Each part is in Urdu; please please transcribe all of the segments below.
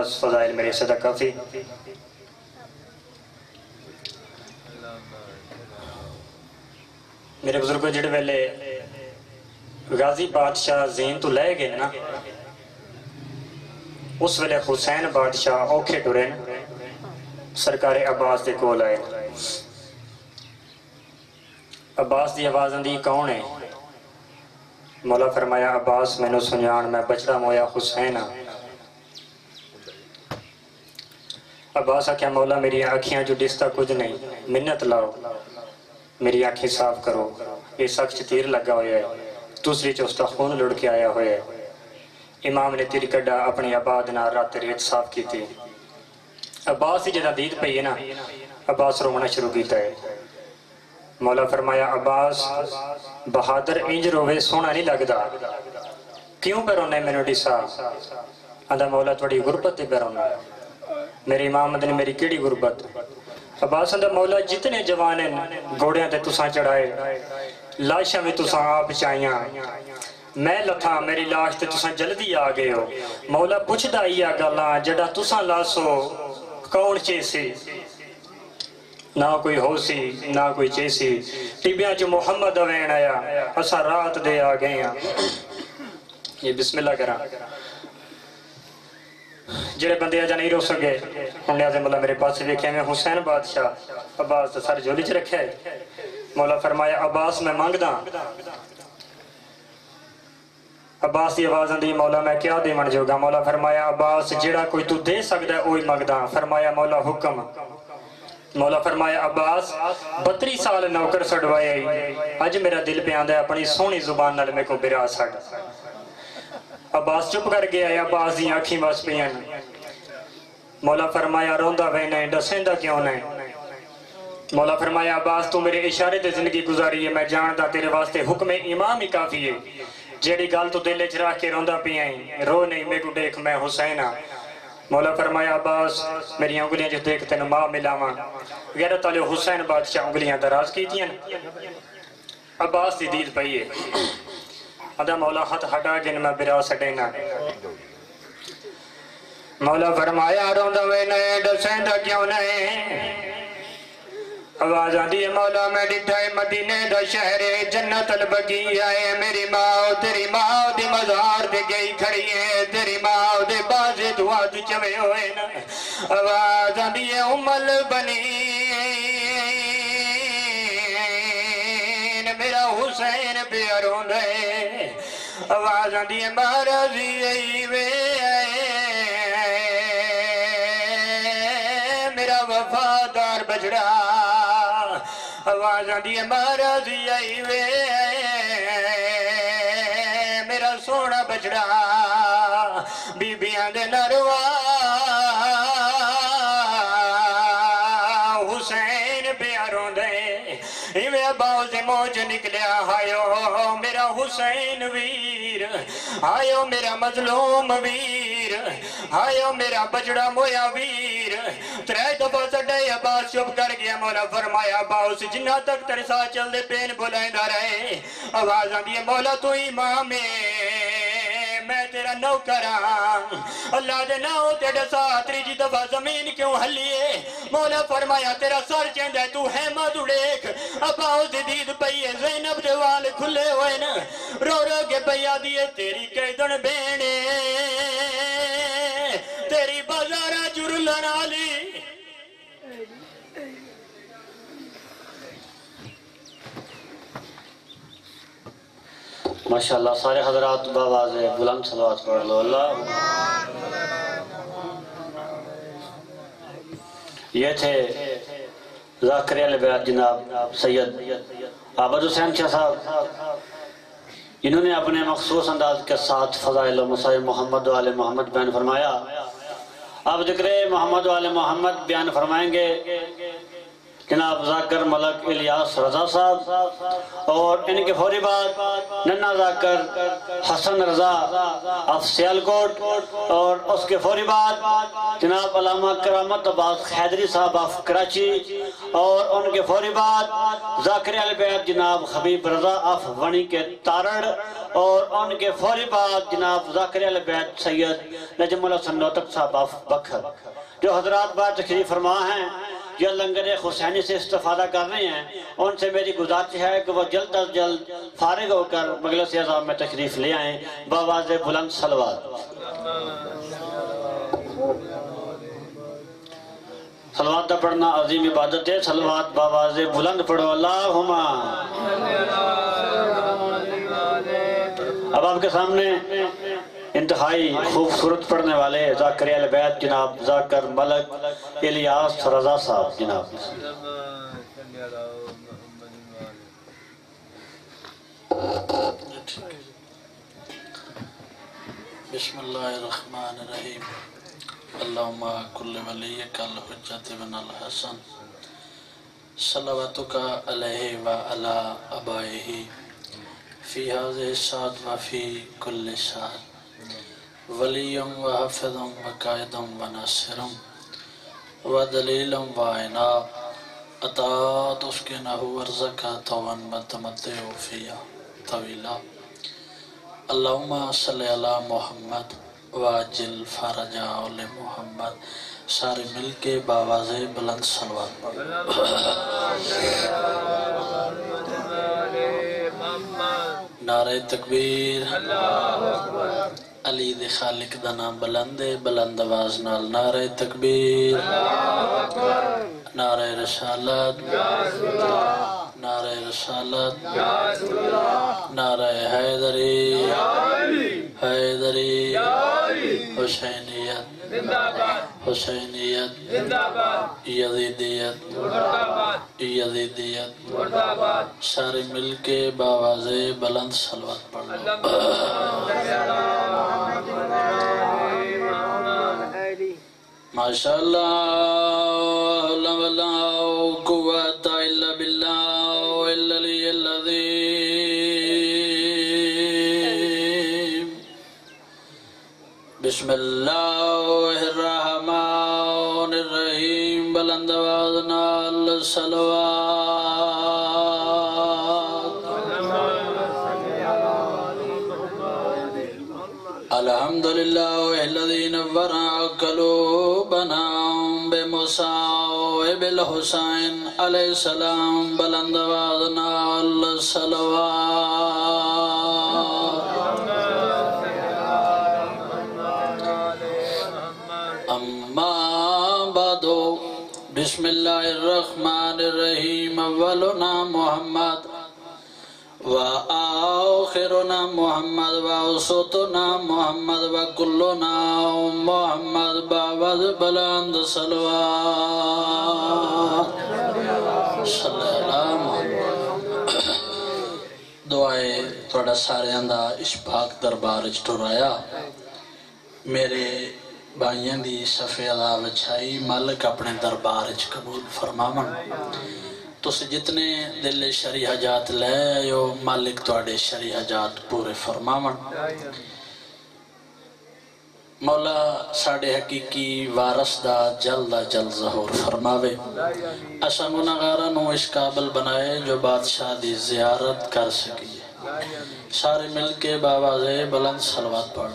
فضائل میرے صدق کافی. میرے بزرگوں جڑے ویلے غازی بادشاہ زین تو لے گئے نا، اس ویلے حسین بادشاہ اوکھے ٹرے سرکار عباس دے کول آئے. عباس دی آواز اندی کون ہے؟ مولا فرمایا عباس میں نو سنیان میں بچڑا مویا حسین ہاں. عباس آکھیا مولا میری آنکھیاں جو ڈستا کچھ نہیں، منت لاؤ میری آنکھیں صاف کرو، یہ سخت تیر لگا ہویا ہے، دوسری چوستا خون لڑ کے آیا ہویا ہے. امام نے تیر کڈا اپنی عباد نہ رات ریت صاف کی تھی. عباس ہی جدہ دید پئی ہے نا، عباس رومنا شروع کیتا ہے. مولا فرمایا عباس بہادر انج روے سونا نہیں لگدا، کیوں پہ رونے میں نے ڈسا؟ اندھا مولا تھوڑی غربت دے پہ رونا، میری امام مدنی میری کیڑی غربت؟ عباس اندھا مولا جتنے جوانے گھوڑیاں تے تساں چڑھائے، لاشاں میں تساں آپ چاہیاں، میں لتھا میری لاش تے تساں جلدی آگئے ہو. مولا پوچھ دائی آگالاں جڑا تساں لاسو کون چیسی؟ نہ کوئی ہو سی نہ کوئی چیسی، ٹیبیاں جو محمد اوین آیا اسا رات دے آگئے ہیں. یہ بسم اللہ کرا جڑے بندے آجا نہیں رو سکے ہم نے آزم اللہ میرے پاس سے دیکھے میں حسین بادشاہ عباس سر جولی چ رکھے. مولا فرمایا عباس میں مانگ دا. عباس دی آواز اندی مولا میں کیا دے من جو گا؟ مولا فرمایا عباس جڑا کوئی تو دے سکتا ہے اوہی مانگ دا. فرمایا مولا حکم. مولا فرمایا عباس 32 سال نوکر سڑوائے اج میرا دل پہ آندہ ہے اپنی سونی زبان نال میں کو برا سڑ. عباس چپ کر گیا ہے، عباس دی آنکھیں بس پہ ہیں. مولا فرمایا روندہ وینے ڈسیندہ کیوں نہیں؟ مولا فرمایا عباس تو میرے اشارے دے زندگی گزاری ہے، میں جانتا تیرے واسطے حکم امام ہی کافی ہے. جیڑی گال تو دل اچراہ کے روندہ پہ ہیں رو نہیں میں کو دیکھ میں حسین ہاں. مولا فرمایا عباس میری انگلیاں جو دیکھتے ہیں ماں ملاواں. غیرت والے حسین بادشاہ انگلیاں دراز کی تھیں. عباس دی دید پئی ہے. ادا مولا ہاتھ ہٹا جن میں برا سٹینا. مولا فرمایا روندہ وینے ڈسیندہ کیوں نہیں؟ آواز آدھی مولا میں ڈٹھائے مدینے دا شہر جنت البقیع ہے. میری ماں تیری ماں دی مزار دے گئی کھڑی ہے، تیری ماں دے بازے دعا دے چوے ہوئے نا. آواز آدھی امل بنی میرا حسین پیاروں دے. آواز آدھی مہارازی ای وے میرا وفادار بجڑا. آواز آدھی مہارازی ای وے میرا سونا بجڑا. بی بیاں دے نروا حسین پیاروں دے ایویں باؤ سے موج نکلیا. ہائیو میرا حسین ویر، ہائیو میرا مظلوم ویر، ہائیو میرا بجڑا مویا ویر. ترے دفعہ سڑے عباس چپ کر گیا. مولا فرمایا عباس جنہ تک تیرے ساتھ چل دے پین بلائندہ رہے. آواز آندی ہے مولا تو امام میں تیرا نوکران. اللہ دے ناؤ تیرے ساتھ تیری دفعہ زمین کیوں ہلیے؟ مولا فرمایا تیرا سر چند ہے تو ہے مدو دیکھ. عباس دی دید پئی ہے زینب دے وال کھلے ہوئے نا، رو رو کے پیا دیئے تیری قیدن بینے تیری بازارہ جرلن آلی. ماشاءاللہ سارے حضرات باواز بلند صلوات پڑھ لو. اللہ یہ تھے ذاکری علیہ بیعت جناب سید عابد حسین شاہ صاحب. انہوں نے اپنے مخصوص انداز کے ساتھ فضائل و مصائب محمد و آل محمد بیان فرمایا. اب ذکر محمد و آل محمد بیان فرمائیں گے جناب ذاکر ملک الیاس رضا صاحب، اور ان کے فوری بعد ننا ذاکر حسن رضا آف سیالکوٹ، اور اس کے فوری بعد جناب علامہ کرامت عباس حیدری صاحب آف کراچی، اور ان کے فوری بعد ذاکر اہل بیت جناب حبیب رضا آف ونی کے تارڑ، اور ان کے فوری بعد جناب ذاکر اہل بیت سید نجم الحسن نوتک صاحب آف بکھر۔ جو حضرات بات تشریف فرما ہیں یا لنگر حسینی سے استفادہ کر رہے ہیں، ان سے میری گزارش ہے کہ وہ جلد از جلد فارغ ہو کر مجلس اعظم میں تشریف لے آئیں بآواز بلند صلوات۔ صلوات دا پڑھنا عظیم عبادت ہے، صلوات بآواز بلند پڑھو اللہم۔ اب آپ کے سامنے انتہائی خوبصورت پڑھنے والے ذاکر اہل بیت جناب ذاکر ملک الیاس رضا صاحب جناب۔ بسم اللہ الرحمن الرحیم۔ اللہم کل ولیک الحجت بن الحسن صلواتک علیہ وعلی ابائہ فی هذه الساعة وفی کل ساعة ولی و حفظ و قائد و ناصر و دلیل و عناب اطاعت اسکنہ ورزکا طوان و تمتع فیا طویلا۔ اللہم صلی علی محمد واجل فرجا علی محمد۔ سارے مل کے باواز بلند صلوات پڑھو۔ نعرہ تکبیر، علی دے خالق دا نام بلند بلند آواز نال نعرہ تکبیر، نعرہ رسالت، نعرہ رسالت، نعرہ حیدری، حیدری، حسینیت، حسینیت، یزیدیت، یزیدیت۔ سارے مل کے باواز بلند صلوات پڑھو۔ ماشاءاللہ لا ولا قوت الا باللہ العلی العظیم۔ بسم اللہ الرحمن الرحیم۔ بلند آواز نال صلوات۔ الحمدللہ الذی نور قلوبنا بمصائب الحسین علیہ السلام۔ بلند آواز نال صلوات۔ اما بعد، بسم اللہ الرحمن الرحیم۔ اولنا محمد وآخرنا محمد وأوسطنا محمد وكلنا محمد۔ باواز بلند صلوات۔ صلی اللہ محمد۔ دعائے توڑا سارے اندہ اس پاک دربار اجترایا۔ میرے بھائیاں دی سفیدہ وچھائی مالک اپنے دربار اچ قبول فرمامن۔ تو سے جتنے دل شرعی حاجات لے آئیو مالک توڑے شرعی حاجات پورے فرماون۔ مولا ساڑے حقیقی وارث دا جلد ظہور فرماوے۔ اسا گناہگاراں اس قابل بنائے جو بادشاہ دی زیارت کر سکیے۔ سارے مل کے باواز بلند صلوات پڑھ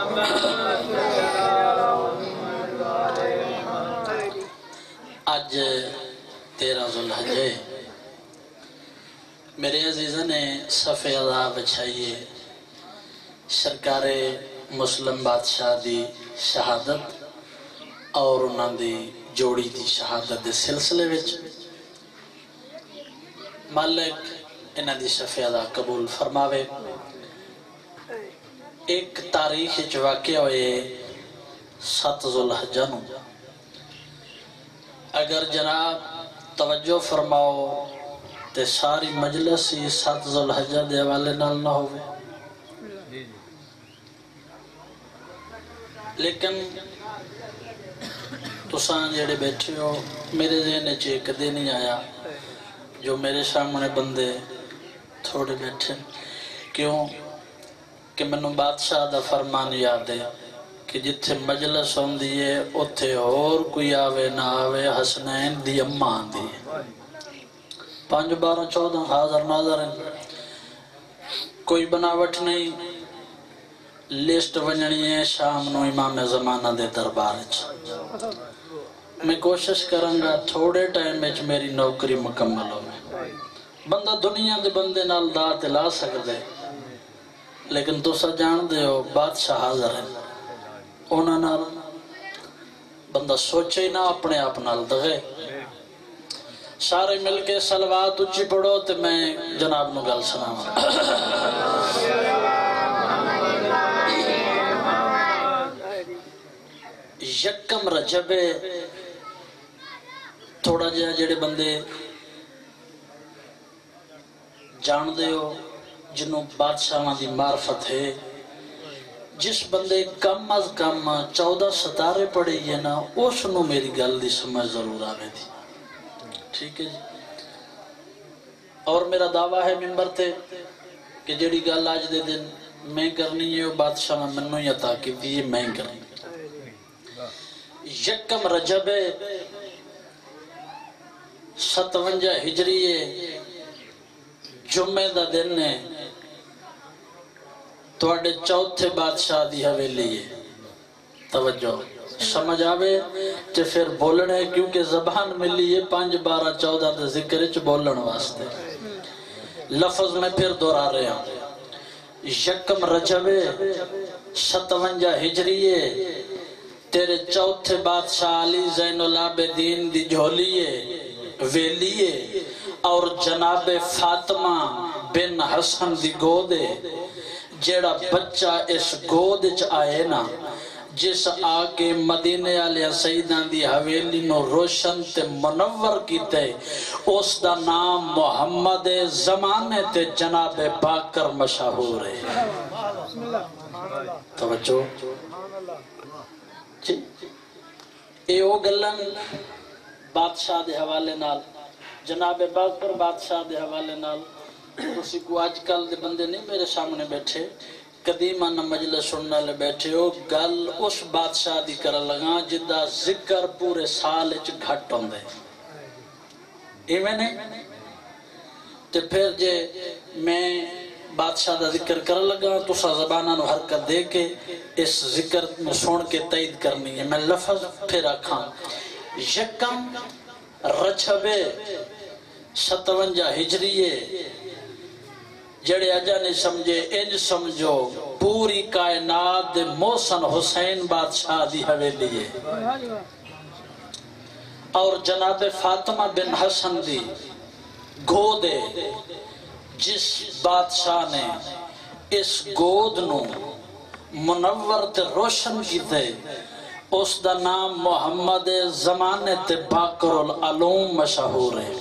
آج 13 ذوالحجہ میرے عزیزہ نے صفحہ ادا بچھائیے سرکار مسلم بادشاہ دی شہادت اور انہاں دی جوڑی دی شہادت دے سلسلے وچ مالک انہاں دی صفحہ ادا قبول فرماوے۔ ایک تاریخ جو واقع ہوئے 7 ذوالحجہ نو، اگر جناب توجہ فرماؤ تے ساری مجلس ہی 7 ذوالحجہ دے حوالے نال نہ ہوئے، لیکن تساں جڑے بیٹھے ہو میرے ذہن چ ایک دن نہیں آیا جو میرے سامنے بندے تھوڑے بیٹھے کیوں کہ منو بادشاہ دا فرمان یاد ہے کہ جتھے مجلس ہوندی ہے اتھے اور کوئی آوے نہ آوے حسنین دی اماں دی 5 12 14 حاضر ناظر ہیں کوئی بناوٹ نہیں لسٹ ونجنی ہے شام نو امام زمانہ دے دربار میں کوشش کروں گا تھوڑے ٹائم میں میری نوکری مکمل ہو بندہ دنیا دے بندے نال دات لا سکتے لیکن تو سا جان دے ہو بادشاہ حاضر ہے اونا نال بندہ سوچے ہی نہ اپنے آپ نال دغے سارے مل کے صلوات اچھی پڑھو تے میں جناب نو گل سنام یکم رجب تھوڑا جہا جڑے بندے جان دے ہو جنہوں بادشاہ دی معرفت ہے جس بندے کم از کم 14 ستارے پڑھے یہ نا اس نو میری گل دی سمجھ ضرور آوے دی ٹھیک ہے جی اور میرا دعویٰ ہے منبر تے کہ جڑی گل آج دے دن میں کرنی ہے وہ بادشاہ میں منو یا تاکہ دی میں کرنی یکم رجب 57 ہجری جمعہ دا دن ہے توڑے چوتھے بادشاہ دی حویلی ہے توجہ سمجھ آوے تے پھر بولنے کیونکہ زبان ملی ہے 5 12 14 دے ذکر چ بولن واسطے لفظ میں پھر دہرا رہا ہوں یکم رجب 57 ہجری تیرے چوتھے بادشاہ علی زین العابدین دی جھولیے ویلیے اور جناب فاطمہ بن حسن دی گودے جیڑا بچہ اس گود چ آئے نا جس آکے مدینے علیہ سیدان دی حویلی نو روشن تے منور کیتے اس دا نام محمد زمانے تے جناب باکر مشہور ہے توجہ اے او گلن بادشاہ دے حوالے نال جناب باکر بادشاہ دے حوالے نال اسی کو آج کل دے بندے نہیں میرے سامنے بیٹھے قدیمانہ مجلس سننے لے بیٹھے ہو گل اس بادشاہ دی کر لگا جدہ ذکر پورے سال اچھ گھٹ ہوں دے ایمیں نہیں تے پھر جے میں بادشاہ دا ذکر کر لگا تو سا زبانہ نو حرکت دے کے اس ذکر میں سن کے تائید کرنی ہے میں لفظ پھر رکھاں یکم رجب 57 ہجری جڑے اجا نہیں سمجھے انج سمجھو پوری کائنات دے محسن حسین بادشاہ دی حویلی ہے اور جناب فاطمہ بن حسن دی گودے جس بادشاہ نے اس گود نو منور تے روشن کیتے اس دا نام محمد زمانے تے باکر العلوم مشہور ہے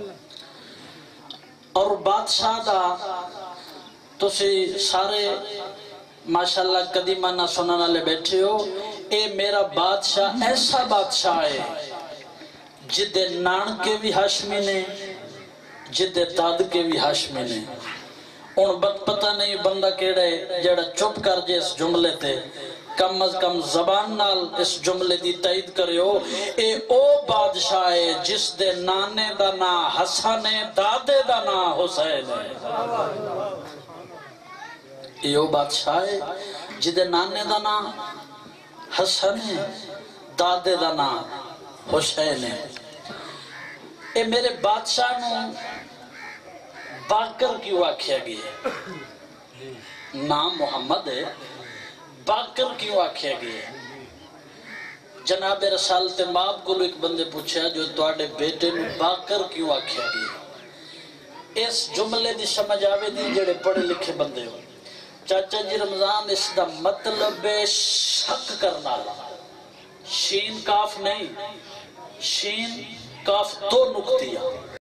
اور بادشاہ دا تسی سارے ماشاءاللہ قدیمانہ سننا لے بیٹھے ہو اے میرا بادشاہ ایسا بادشاہ ہے جدے نان کے بھی ہاشمی نے جدے داد کے بھی ہاشمی نے ان پتہ نہیں بندہ کیڑے جڑا چپ کر جے اس جملے تے کم از کم زبان نال اس جملے دی تائید کرے ہو اے او بادشاہ ہے جس دے نانے دا نا حسن ہے دادے دا نا حسین ہے اے او بادشاہ ہے جدے نانے دا نا حسن ہے دادے دا نا حسین ہے اے میرے بادشاہ نو باکر کیوں آکھیا گیا نام محمد ہے باکر کیوں آکھیا گیا جناب رسالت ماب کو ایک بندے پوچھا جو توڑے بیٹے نو باکر کیوں آکھیا گیا اس جملے دی سمجھ آوے دی جڑے پڑھے لکھے بندے ہو چاچا جی رمضان اس دا مطلب شک کرنا شین کاف نہیں شین کاف دو نکتیاں